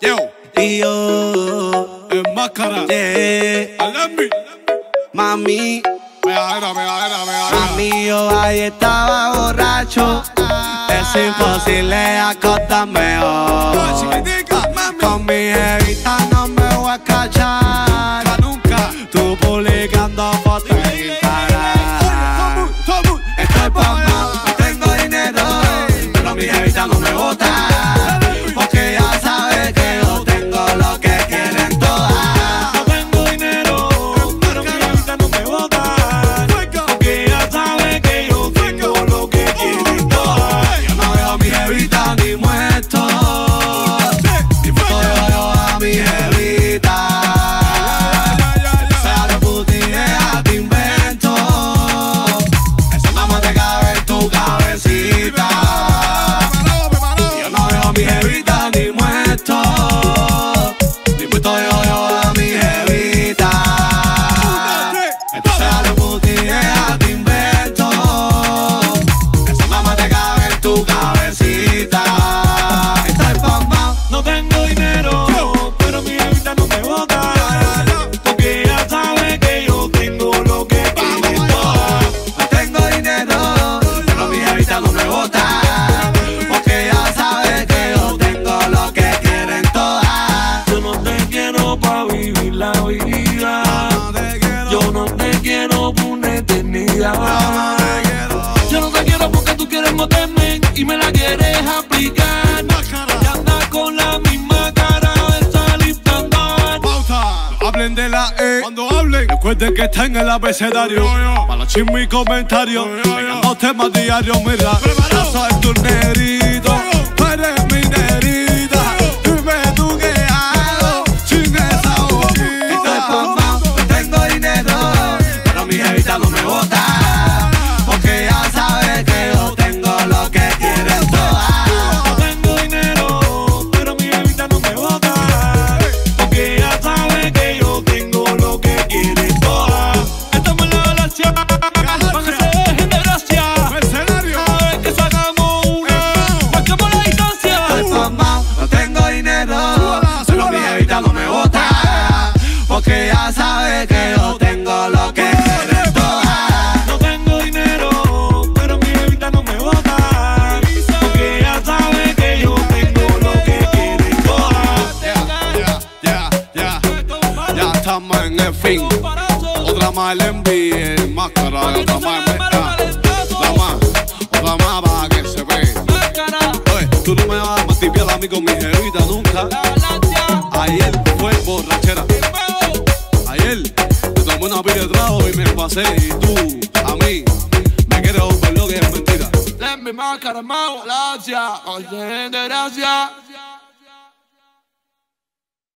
Yo. Y yo, En máscara. yeah. Mami, Pegadera. mami, yo ahí estaba borracho. Es imposible acostarme hoy. Chiquitica, mami. Con mi jevita no me voy a cachar. Nunca. Tú publicando fotos en Instagram. Estoy pomado, no tengo dinero, pero mi jevita no me bota. Porque ya sabe que yo tengo lo que quieren todas. No tengo dinero, pero mi jevita no me bota. Porque ella sabe que yo tengo lo que quieren todas. Yo no veo a mi jevita ni muerto. Ni foto veo yo a mi jevita. Sale puti, ella te invento. Esa mamá te cabe en tu cabecita. Yo no veo a mi jevita ni muerto. Ni muerto veo yo a mi jevita. Entonces sale puti, ella te invento. Esa mamá te cabe en tu cabecita. Estoy pomado. No tengo dinero, pero mi jevita no me bota. Porque ella sabe que yo tengo lo que quieren todas. No tengo dinero, pero mi jevita no me bota. Porque ella sabe que yo tengo lo que quieren todas. Yo no te quiero pa' vivir la vida. Yo no te quiero por una eternidad. Yo no te quiero porque tú quieres meterme y me la quieres aplicar. Y andas con la misma cara de salir a andar. Pausa. Hablen de la E. Cuando hablen, recuerden que está en el abecedario. Para los chismes y comentarios. Pegando temas diarios, mira. Yo soy tu negrito. Tú eres mi negrita. Dime tú qué hago sin esa Estoy boquita. pomado, no tengo dinero, pero mi jevita no me bota. Porque ella sabe que yo tengo lo que quieren todas. No tengo dinero, pero mi jevita no me bota. Porque ella sabe que yo tengo lo que quiere todas. Estamos en la galaxia, van a ser de gracia. Mercenario. Cada vez que sacamos una, marcamos la distancia. Estoy pomado, no tengo dinero, pero mi jevita no me bota. Porque ella sabe que yo tengo lo que quieren todas. No tengo dinero, pero mi jevita no me bota. Porque ella sabe que yo tengo lo que quiere todas. Ya estamos en el fin. Otra más le envíe máscara. Otra más para que se ve. Oye, tú no me vas a mantipiar a mí con mi jevita nunca. Ayer fue borrachera. Ayer te tomé una pila de trago y me pasé. Y tú, a mí, me quieres volver lo que es mentira. Mi máscara, más galaxia, oye, de gracia.